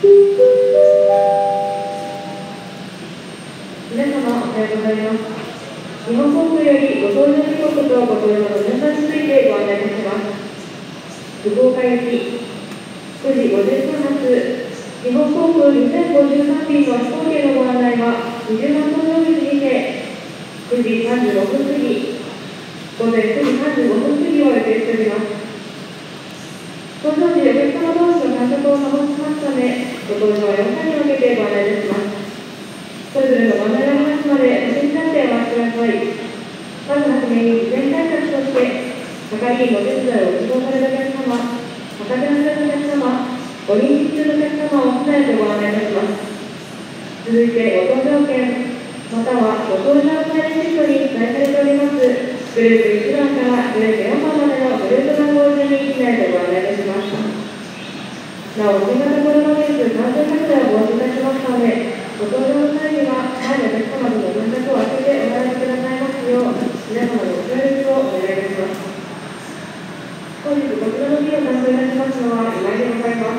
皆様、おはようございます。日本航空よりご搭乗時刻とご搭乗の順番についてご案内いたします。福岡行き9時50分発日本航空2053便の飛行機のご案内は20番搭乗口にて9時35分過ぎ、午前9時35分過ぎを予定しております。搭乗時、お客様同士の間隔を保ちますため、ご搭乗は4回に分けてご案内いたします。それぞれのご案内がありますので、お席に立ってお待ちください。まずはじめに事前対策として、係員のお手伝いを希望されるお客様、赤字のお客様、ご臨時中のお客様を船へとご案内いたします。続いて、ご搭乗券、またはご搭乗帰りシートに記載されておりますグループ1番からグループ4番までのグループ番号順に機内でご案内いたします。なお、新型コロナウイルス感染拡大を防止いたしますので、ご搭乗の際には前のお客様との分隔を空けてお並びくださいますよう、皆様のご協力をお願いいたします。本日こちらの日を担当いたしますのは今井でございます。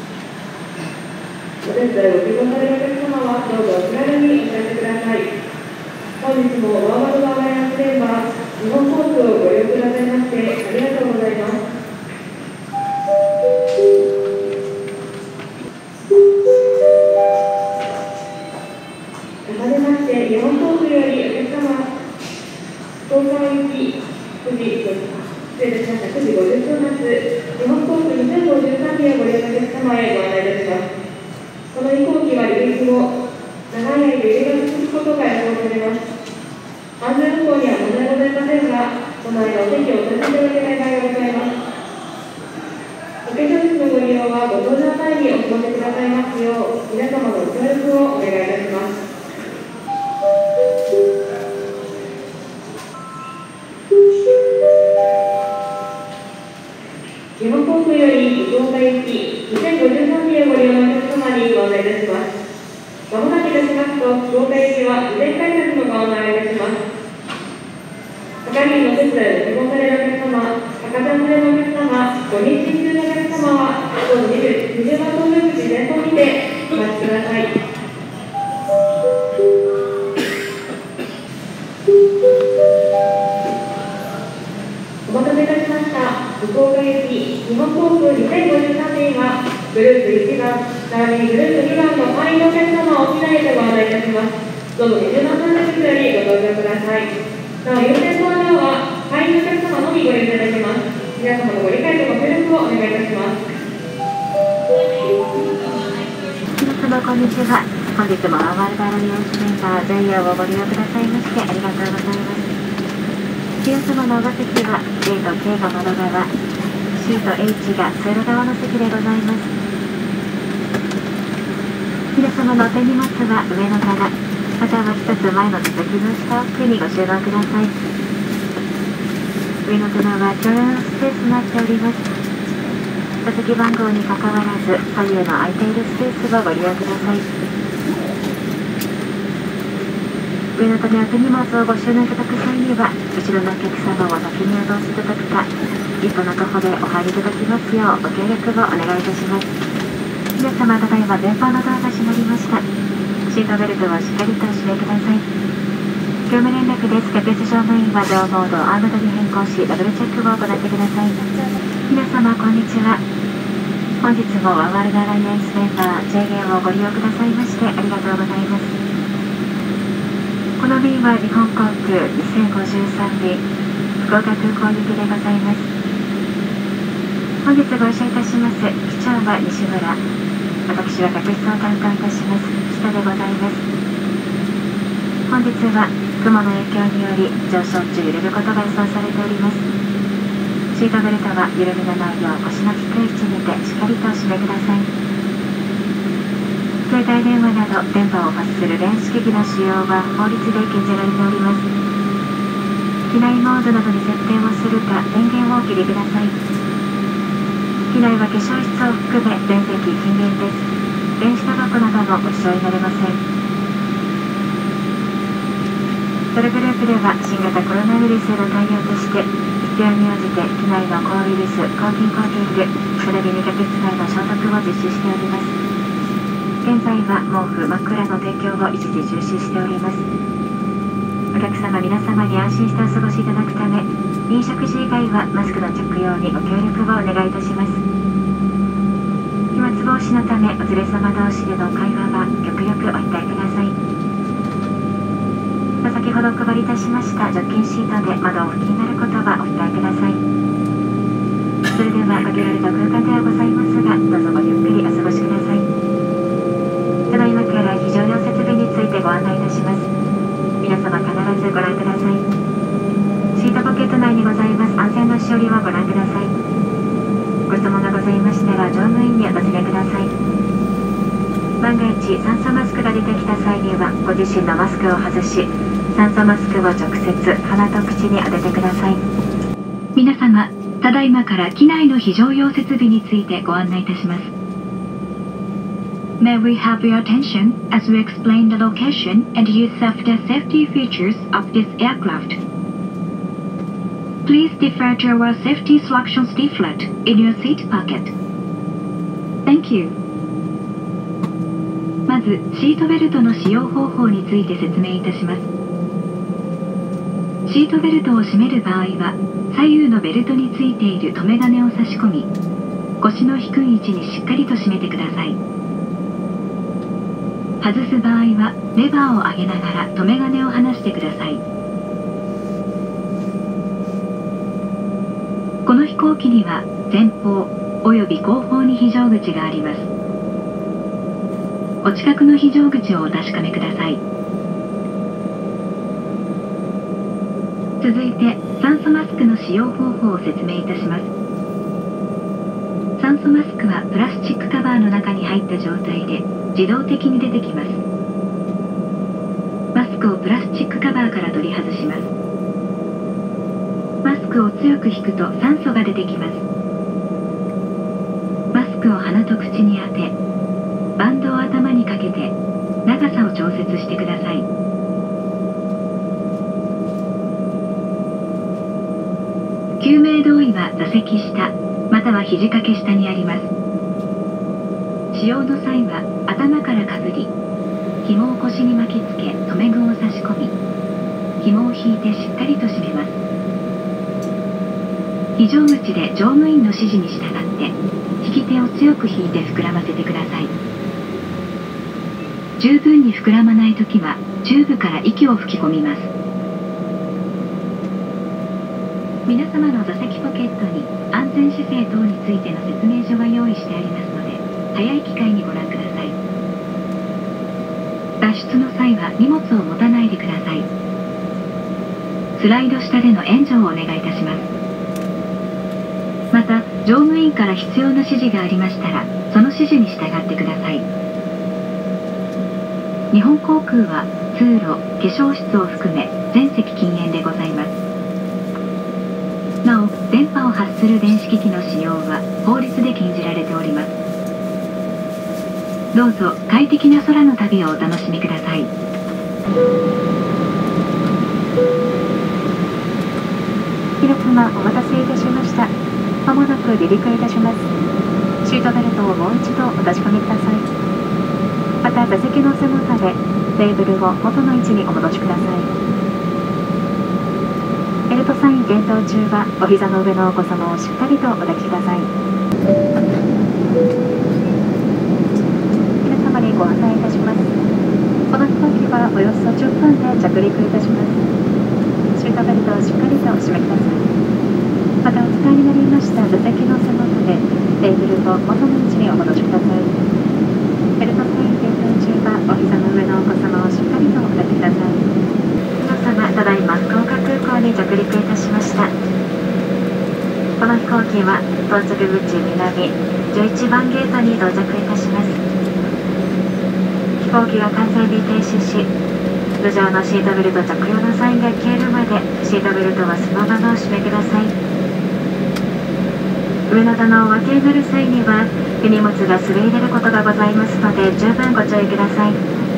お手伝いを希望されるお客様はどうぞお気軽にお知らせください。本日もワーワールドアライアンスメンバー日本航空をご利用くださいましてありがとうございます。改めまして日本航空よりお客様福岡行き9時50分発日本航空2053便をご利用のお客様へご案内いたします。この飛行機は離陸後、長い間揺れが続くことが予想されます。安全運航には問題ございませんが、その間お席をお立ていただけない場合がございます。お化粧室のご利用はご搭乗前にお済ませくださいますよう、皆様のご協力をお願いいたします。日本航空より福岡行き2053便をご利用のお客様にご案内いたします。まもなくいたしますと、福岡行きは事前対策のご案内をいたします。係員のお手伝いを希望されるお客様、赤ちゃん連れのお客様、ご妊娠中のお客様は、どうぞ20番搭乗口前方にてお待ちください。お待たせいたしました。福岡行き日本航空2053便はグループ1番、並びにグループ2番の会員のお客様を機内へとご案内いたします。どうぞ20番搭乗口よりご搭乗ください。なお、優先搭乗は会員のお客様のみご利用いただきます。皆様のご理解とご協力をお願いいたします。 皆様こんにちは。本日もワーワールドアライアンスメンバー JAL をご利用くださいましてありがとうございます。皆様のお座席は J と K が窓側、C と H が通路側の席でございます。皆様のお手荷物は上の棚、または一つ前の座席の下奥にご収納ください。上の棚は共用のスペースとなっております。座席番号にかかわらず左右の空いているスペースをご利用ください。上の棚や手荷物をご収納いただく際には、後ろのお客様を先に移動していただくか、一歩の徒歩でお入りいただきますようご協力をお願いいたします。皆様、ただいま前方のドアが閉まりました。シートベルトをしっかりとお締めください。業務連絡です。客室乗務員はドアモードをアームドに変更し、ダブルチェックを行ってください。皆様、こんにちは。本日もワーワールドアライアンスメンバー JAL をご利用くださいましてありがとうございます。この便は日本航空2053便福岡空港行きでございます。本日ご一緒いたします機長は西村、私は客室を担当いたします北でございます。本日は雲の影響により上昇中揺れることが予想されております。シートベルトは緩みのないよう腰の低い位置にてしっかりとお締めください。携帯電話など電波を発する電子機器の使用は法律で禁じられております。機内モードなどに設定をするか電源をお切りください。機内は化粧室を含め全席禁煙です。電子タバコなどもご使用になれません。トルグループでは新型コロナウイルスへの対応として必要に応じて機内の抗ウイルス、抗菌コーティング、それに客室内の消毒を実施しております。 現在は毛布、枕の提供を一時中止しております。お客様皆様に安心してお過ごしいただくため、飲食時以外はマスクの着用にご協力をお願いいたします。飛沫防止のためお連れ様同士での会話は極力お控えください。先ほどお配りいたしました除菌シートで窓を拭きになることはお控えください。それでは限られた空間ではございますが、どうぞごゆっくりお過ごしください。ただいまから非常用設備についてご案内いたします。皆様必ずご覧ください。シートポケット内にございます安全のしおりをご覧ください。ご質問がございましたら乗務員にお尋ねください。万が一酸素マスクが出てきた際にはご自身のマスクを外し、酸素マスクを直接鼻と口に当ててください。皆様、ただいまから機内の非常用設備についてご案内いたします。May we have your attention as we explain the location and use of the safety features of this aircraft. Please defer to our safety instructions leaflet in your seat pocket. Thank you. まず、シートベルトの使用方法について説明いたします。シートベルトを締める場合は、左右のベルトについている留め金を差し込み、腰の低い位置にしっかりと締めてください。外す場合は、レバーを上げながら留め金を離してください。この飛行機には前方および後方に非常口があります。お近くの非常口をお確かめください。続いて酸素マスクの使用方法を説明いたします。酸素マスクはプラスチックカバーの中に入った状態で自動的に出てきます。マスクをプラスチックカバーから取り外します。マスクを強く引くと酸素が出てきます。マスクを鼻と口に当て、バンドを頭にかけて長さを調節してください。救命胴衣は座席下または肘掛け下にあります。使用の際は頭からかぶり、紐を腰に巻きつけ留め具を差し込み、紐を引いてしっかりと締めます。非常口で乗務員の指示に従って引き手を強く引いて膨らませてください。十分に膨らまないときはチューブから息を吹き込みます。皆様の座席ポケットに安全姿勢等についての説明書が用意してありますので、早い機会にご覧ください。脱出の際は荷物を持たないでください。スライド下での援助をお願いいたします。また、乗務員から必要な指示がありましたら、その指示に従ってください。日本航空は通路、化粧室を含め全席禁煙でございます。なお、電波を発する電子機器の使用は法律で禁じられております。どうぞ快適な空の旅をお楽しみください。皆様お待たせいたしました。まもなく離陸いたします。シートベルトをもう一度お確かめください。また座席の背もたれ、テーブルを元の位置にお戻しください。ベルトサイン点灯中はお膝の上のお子様をしっかりとお抱きください。皆様にご案内いたします。この飛行機はおよそ10分で着陸いたします。シートベルトをしっかりとお締めください。またお使いになりました座席の背もたれ、テーブルを元の位置にお戻しください。ベルトサイン点灯中はお膝の上のお子様をしっかりとお抱きください。皆様、ただいま福岡空港に着陸いたしました。この飛行機は到着口南11番ゲートに到着いたします。飛行機が完全に停止し、頭上のシートベルト着用のサインが消えるまでシートベルトはそのままお締めください。上の棚をお分けになる際には手荷物が滑り出ることがございますので十分ご注意ください。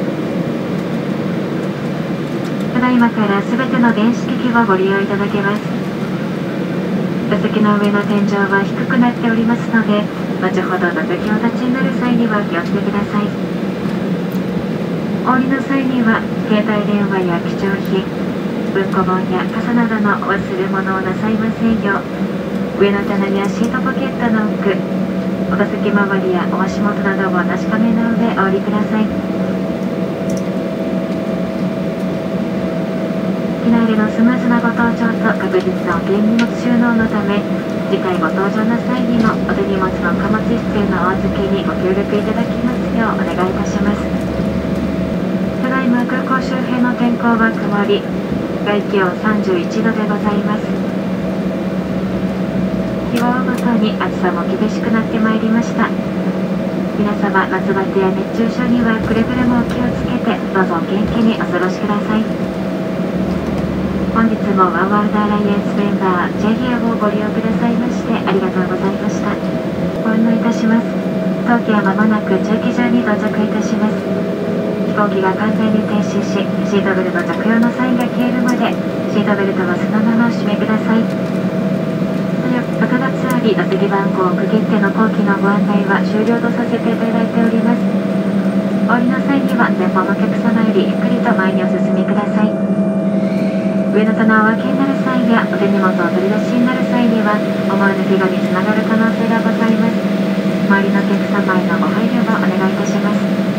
ただいまからすべての電子機器をご利用いただけます。座席の上の天井は低くなっておりますので、後ほど座席をお立ちになる際にはお気をつけください。 お降りの際には携帯電話や貴重品、文庫本や傘などの忘れ物をなさいませんよう、上の棚やシートポケットの奥、お座席周りやお足元などを確かめの上お降りください。機内でのスムーズなご搭乗と確実なお手荷物収納のため、次回ご搭乗の際にもお手荷物の貨物室へのお預けにご協力いただきますようお願いいたします。ただいま空港周辺の天候は曇り、外気温31度でございます。日を追うごとに暑さも厳しくなってまいりました。皆様、夏バテや熱中症にはくれぐれもお気をつけて、どうぞ元気にお過ごしください。本日もワンワールドアライアンスメンバー JA をご利用くださいましてありがとうございました。ご案内いたします。当機はまもなく駐機場に到着いたします。飛行機が完全に停止し、シートベルト着用のサインが消えるまでシートベルトはそのままお締めください。6月あり座席番号を区切っての後期のご案内は終了とさせていただいております。お降りの際には前方のお客様よりゆっくりと前にお進みください。上の棚をお開けになる際やお手荷物を取り出しになる際には思わぬ怪我につながる可能性がございます。周りのお客様へのご配慮をお願いいたします。